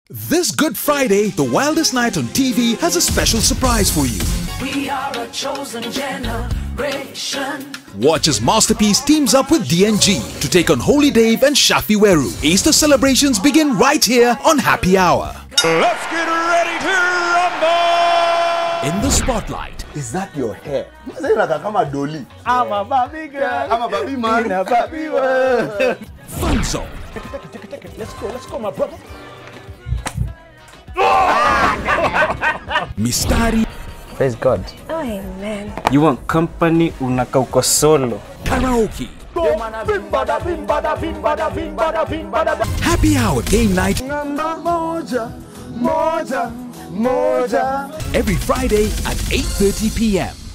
This Good Friday, the wildest night on TV has a special surprise for you. We are a chosen generation. Watch as Masterpiece teams up with DNG to take on Holy Dave and Shafi Weru. Easter celebrations begin right here on Happy Hour. Let's get ready to rumble! In the spotlight. Is that your hair? I'm a dolly. I'm a baby girl. I'm a baby man. In a baby world. Fun zone. Let's go, my brother. Mistari. Praise God. Oh, amen. You want company, unaka uko solo. Karaoke. Happy Hour game night. Moja. Every Friday at 8:30 p.m.